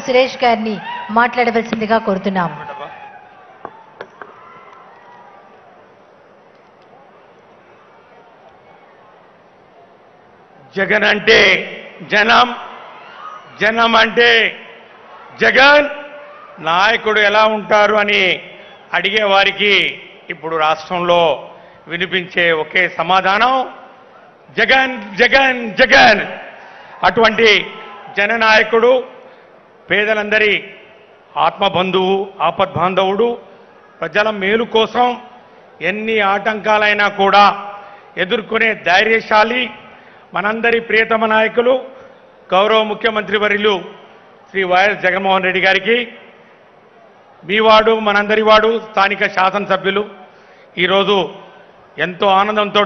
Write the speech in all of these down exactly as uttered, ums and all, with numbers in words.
సురేష్ గారిని మాట్లాడవలసిందిగా కోరుతున్నాం. జగన్ అంటే జనం, జనం అంటే జగన్, నాయకుడు ఎలా ఉంటారు అని అడిగే వారికి ఇప్పుడు రాష్ట్రంలో వినిపించే ఒకే సమాధానం జగన్ జగన్ జగన్. అటువంటి జననాయకుడు, పేదలందరి ఆత్మబంధువు, ఆపద్బాంధవుడు, ప్రజల మేలు కోసం ఎన్ని ఆటంకాలైనా కూడా ఎదుర్కొనే ధైర్యశాలి మనందరి ప్రియతమ నాయకులు గౌరవ ముఖ్యమంత్రి వర్యులు శ్రీ వైఎస్ జగన్మోహన్ రెడ్డి గారికి, మీ వాడు మనందరి వాడు స్థానిక శాసనసభ్యులు ఈరోజు ఎంతో ఆనందంతో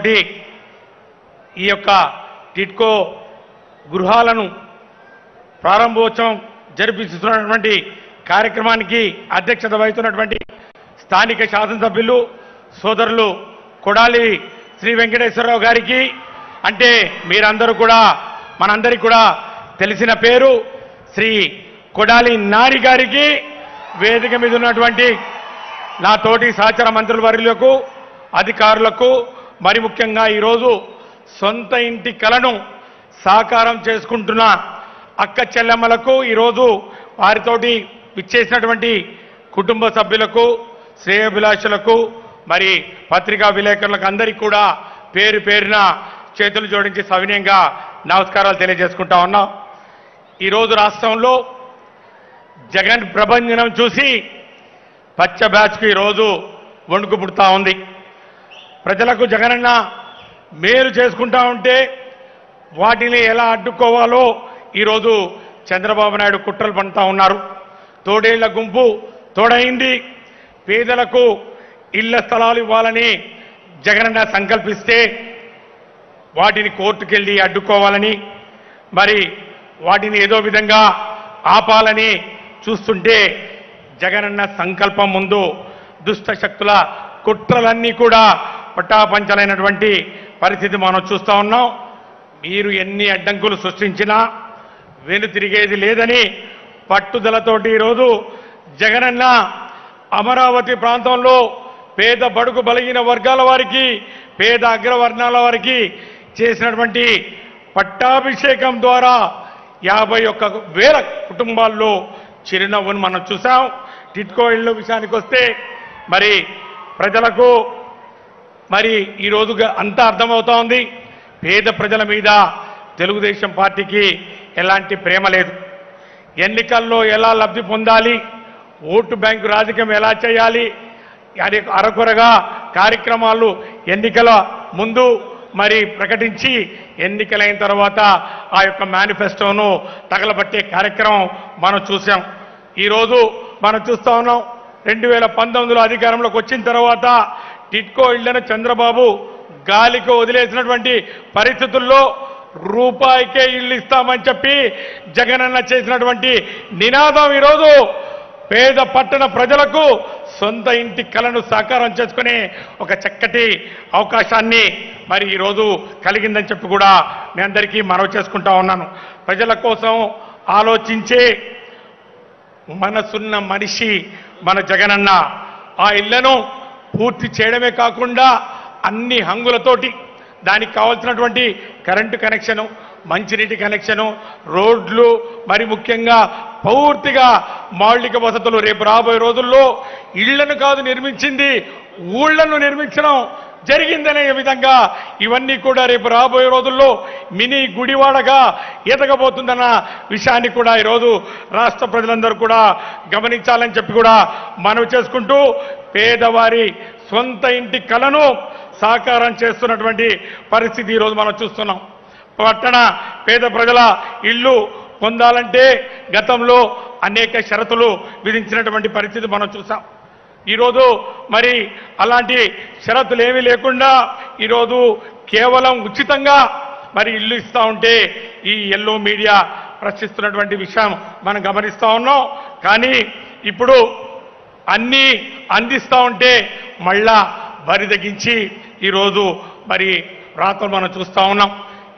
ఈ యొక్క టిట్కో గృహాలను ప్రారంభోత్సవం జరిపిస్తున్నటువంటి కార్యక్రమానికి అధ్యక్షత వహిస్తున్నటువంటి స్థానిక శాసనసభ్యులు సోదరులు కొడాలి శ్రీ వెంకటేశ్వరరావు గారికి, అంటే మీరందరూ కూడా మనందరికీ కూడా తెలిసిన పేరు శ్రీ కొడాలి నాని గారికి, వేదిక మీద ఉన్నటువంటి నా తోటి సహచర మంత్రుల వర్యులకు, అధికారులకు, మరి ముఖ్యంగా ఈరోజు సొంత ఇంటి కలను సాకారం చేసుకుంటున్న అక్క చెల్లెమ్మలకు, ఈరోజు వారితోటి విచ్చేసినటువంటి కుటుంబ సభ్యులకు, శ్రేయోభిలాషులకు, మరి పత్రికా విలేకరులకు అందరికీ కూడా పేరు పేరున చేతులు జోడించి సవినయంగా నమస్కారాలు తెలియజేసుకుంటా ఉన్నాం. ఈరోజు రాష్ట్రంలో జగన్ ప్రభంజనం చూసి పచ్చ బ్యాచ్కు ఈరోజు వణుకు పుడతా ఉంది. ప్రజలకు జగనన్న మేలు చేసుకుంటా ఉంటే వాటిని ఎలా అడ్డుకోవాలో ఈరోజు చంద్రబాబు నాయుడు కుట్రలు పండుతా ఉన్నారు. తోడేళ్ల గుంపు తోడైంది. పేదలకు ఇళ్ల స్థలాలు ఇవ్వాలని జగనన్న సంకల్పిస్తే వాటిని కోర్టుకెళ్ళి అడ్డుకోవాలని, మరి వాటిని ఏదో విధంగా ఆపాలని చూస్తుంటే జగనన్న సంకల్పం ముందు దుష్ట శక్తుల కుట్రలన్నీ కూడా పటాపంచలైనటువంటి పరిస్థితి మనం చూస్తా ఉన్నాం. మీరు ఎన్ని అడ్డంకులు సృష్టించినా వెనుతిరిగేది లేదని పట్టుదలతోటి ఈరోజు జగనన్న అమరావతి ప్రాంతంలో పేద బడుగు బలహీన వర్గాల వారికి, పేద అగ్రవర్ణాల వారికి చేసినటువంటి పట్టాభిషేకం ద్వారా యాభై ఒక్క వేల కుటుంబాల్లో చిరునవ్వును మనం చూసాం. టిట్కో ఇళ్ళ విషయానికి వస్తే మరి ప్రజలకు మరి ఈరోజు అంతా అర్థమవుతా ఉంది. పేద ప్రజల మీద తెలుగుదేశం పార్టీకి ఎలాంటి ప్రేమ లేదు. ఎన్నికల్లో ఎలా లబ్ధి పొందాలి, ఓటు బ్యాంకు రాజకీయం ఎలా చేయాలి, అది అరకొరగా కార్యక్రమాలు ఎన్నికల ముందు మరి ప్రకటించి ఎన్నికలైన తర్వాత ఆ యొక్క మేనిఫెస్టోను తగలబట్టే కార్యక్రమం మనం చూసాం. ఈరోజు మనం చూస్తా ఉన్నాం. రెండు వేల పంతొమ్మిదిలో అధికారంలోకి వచ్చిన తర్వాత టిట్కో ఇళ్లను చంద్రబాబు గాలికి వదిలేసినటువంటి పరిస్థితుల్లో రూపాయికే ఇల్లు ఇస్తామని చెప్పి జగనన్న చేసినటువంటి నినాదం ఈరోజు పేద పట్టణ ప్రజలకు సొంత ఇంటి కలను సాకారం చేసుకునే ఒక చక్కటి అవకాశాన్ని మరి ఈరోజు కలిగిందని చెప్పి కూడా మీ అందరికీ మనవి చేసుకుంటా ఉన్నాను. ప్రజల కోసం ఆలోచించే మనసున్న మనిషి మన జగనన్న. ఆ ఇళ్లను పూర్తి చేయడమే కాకుండా అన్ని హంగులతోటి దానికి కావాల్సినటువంటి కరెంటు కనెక్షను, మంచినీటి కనెక్షను, రోడ్లు, మరి ముఖ్యంగా పూర్తిగా మౌలిక వసతులు రేపు రాబోయే రోజుల్లో ఇళ్లను కాదు నిర్మించింది, ఊళ్లను నిర్మించడం జరిగిందనే విధంగా ఇవన్నీ కూడా రేపు రాబోయే రోజుల్లో మినీ గుడివాడగా ఎదగబోతుందన్న విషయాన్ని కూడా ఈరోజు రాష్ట్ర ప్రజలందరూ కూడా గమనించాలని చెప్పి కూడా మనవి చేసుకుంటూ పేదవారి సొంత ఇంటి కలను సాకారం చేస్తున్నటువంటి పరిస్థితి ఈరోజు మనం చూస్తున్నాం. పట్టణ పేద ప్రజల ఇల్లు పొందాలంటే గతంలో అనేక షరతులు విధించినటువంటి పరిస్థితి మనం చూసాం. ఈరోజు మరి అలాంటి షరతులు ఏమీ లేకుండా ఈరోజు కేవలం ఉచితంగా మరి ఇల్లు ఇస్తా ఉంటే ఈ ఎల్లో మీడియా ప్రశ్నిస్తున్నటువంటి విషయం మనం గమనిస్తా ఉన్నాం. కానీ ఇప్పుడు అన్నీ అందిస్తా ఉంటే మళ్ళా బరి తగ్గించి ఈరోజు మరి రాత్రులు మనం చూస్తా ఉన్నాం.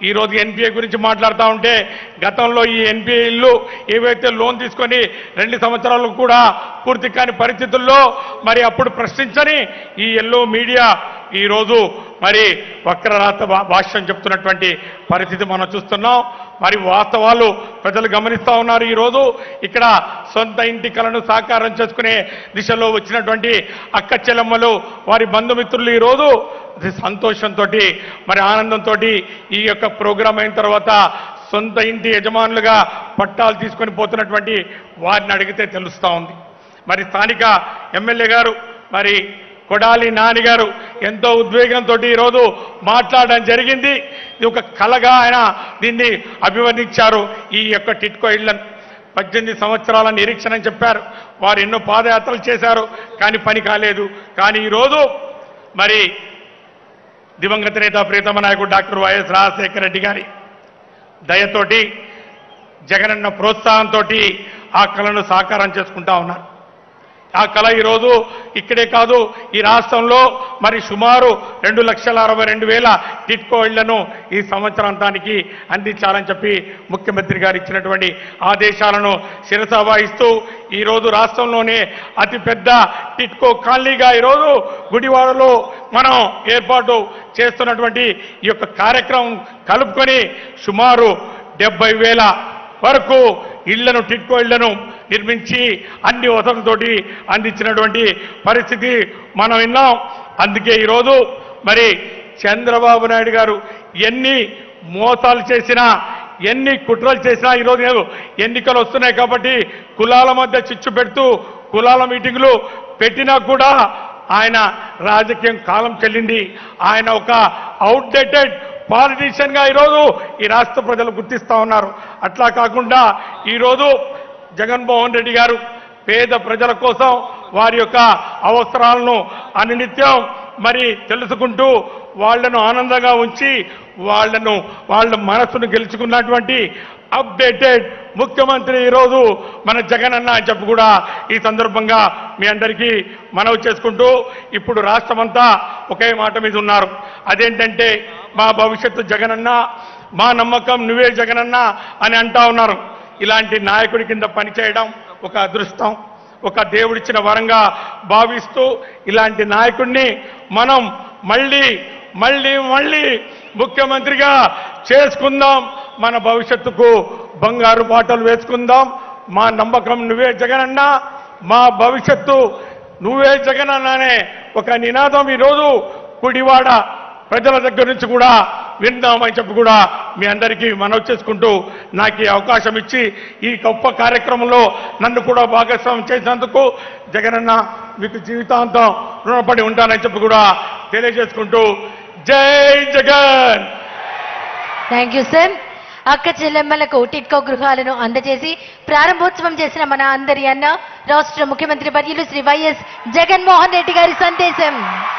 ఈ రోజు ఎన్పిఏ గురించి మాట్లాడుతూ ఉంటే గతంలో ఈ ఎన్పిఏ ఇల్లు ఏవైతే లోన్ తీసుకొని రెండు సంవత్సరాలకు కూడా పూర్తి కాని పరిస్థితుల్లో మరి అప్పుడు ప్రశ్నించని ఈ ఎల్లో మీడియా ఈరోజు మరి వక్రరాత భాష్యం చెప్తున్నటువంటి పరిస్థితి మనం చూస్తున్నాం. మరి వాస్తవాలు ప్రజలు గమనిస్తూ ఉన్నారు. ఈరోజు ఇక్కడ సొంత ఇంటి కలను సాకారం చేసుకునే దిశలో వచ్చినటువంటి అక్క చెల్లెమ్మలు వారి బంధుమిత్రులు ఈరోజు సంతోషంతో మరి ఆనందంతో ఈ యొక్క ప్రోగ్రాం అయిన తర్వాత సొంత ఇంటి యజమానులుగా పట్టాలు తీసుకొని పోతున్నటువంటి వారిని అడిగితే తెలుస్తూ ఉంది. మరి స్థానిక ఎమ్మెల్యే గారు మరి కొడాలి నాని గారు ఎంతో ఉద్వేగంతో ఈరోజు మాట్లాడడం జరిగింది. ఇది ఒక కళగా ఆయన దీన్ని అభివర్ణించారు. ఈ యొక్క టిట్కో ఇళ్లను పద్దెనిమిది సంవత్సరాల నిరీక్షణ అని చెప్పారు. వారు ఎన్నో పాదయాత్రలు చేశారు, కానీ పని కాలేదు. కానీ ఈరోజు మరి దివంగత నేత ప్రీతమ నాయకుడు డాక్టర్ వైఎస్ రాజశేఖర రెడ్డి గారి దయతోటి జగనన్న ప్రోత్సాహంతో ఆ కళను సాకారం చేసుకుంటా ఉన్నారు. ఆ కళ ఈరోజు ఇక్కడే కాదు, ఈ రాష్ట్రంలో మరి సుమారు రెండు లక్షల అరవై రెండు వేల టిట్కో ఇళ్లను ఈ సంవత్సరాంతానికి అందించాలని చెప్పి ముఖ్యమంత్రి గారు ఇచ్చినటువంటి ఆదేశాలను శిరస వహిస్తూ ఈరోజు రాష్ట్రంలోనే అతిపెద్ద టిట్కో కాలనీగా ఈరోజు గుడివాడలో మనం ఏర్పాటు చేస్తున్నటువంటి ఈ యొక్క కార్యక్రమం కలుపుకొని సుమారు డెబ్బై వేల వరకు ఇళ్లను టిట్కో ఇళ్లను నిర్మించి అన్ని వసతులతోటి అందించినటువంటి పరిస్థితి మనం విన్నాం. అందుకే ఈరోజు మరి చంద్రబాబు నాయుడు గారు ఎన్ని మోసాలు చేసినా ఎన్ని కుట్రలు చేసినా ఈరోజు ఎన్నికలు వస్తున్నాయి కాబట్టి కులాల మధ్య చిచ్చు పెడుతూ కులాల మీటింగులు పెట్టినా కూడా ఆయన రాజకీయం కాలం చెల్లింది. ఆయన ఒక అవుట్డేటెడ్ పాలిటీషియన్ గా ఈరోజు ఈ రాష్ట్ర ప్రజలు గుర్తిస్తా ఉన్నారు. అట్లా కాకుండా ఈరోజు జగన్మోహన్ రెడ్డి గారు పేద ప్రజల కోసం వారి యొక్క అవసరాలను అనునిత్యం మరి తెలుసుకుంటూ వాళ్లను ఆనందంగా ఉంచి వాళ్లను వాళ్ళ మనసును గెలుచుకున్నటువంటి అప్డేటెడ్ ముఖ్యమంత్రి ఈరోజు మన జగన్ అన్న అని చెప్పి కూడా ఈ సందర్భంగా మీ అందరికీ మనవి చేసుకుంటూ ఇప్పుడు రాష్ట్రమంతా ఒకే మాట మీద ఉన్నారు. అదేంటంటే మా భవిష్యత్తు జగనన్న, మా నమ్మకం నువ్వే జగనన్న అని అంటా ఉన్నారు. ఇలాంటి నాయకుడి కింద పనిచేయడం ఒక అదృష్టం, ఒక దేవుడిచ్చిన వరంగా భావిస్తూ ఇలాంటి నాయకుడిని మనం మళ్ళీ మళ్ళీ మళ్ళీ ముఖ్యమంత్రిగా చేసుకుందాం. మన భవిష్యత్తుకు బంగారు బాటలు వేసుకుందాం. మా నమ్మకం నువ్వే జగనన్న, మా భవిష్యత్తు నువ్వే జగనన్న అనే ఒక నినాదం ఈరోజు కుడివాడ ప్రజల దగ్గర నుంచి కూడా విందామని చెప్పి కూడా మీ అందరికీ మనవి చేసుకుంటూ నాకు ఈ అవకాశం ఇచ్చి ఈ గొప్ప కార్యక్రమంలో నన్ను కూడా భాగస్వామ్యం చేసినందుకు జగనన్న మీకు జీవితాంతం రుణపడి ఉంటానని చెప్పి కూడా తెలియజేసుకుంటూ జై జగన్. Thank you sir. అక్క చెల్లెమ్మలకు టిట్కో గృహాలను అందజేసి ప్రారంభోత్సవం చేసిన మన అందరి అన్న రాష్ట్ర ముఖ్యమంత్రి వర్యులు శ్రీ వైఎస్ జగన్మోహన్ రెడ్డి గారి సందేశం.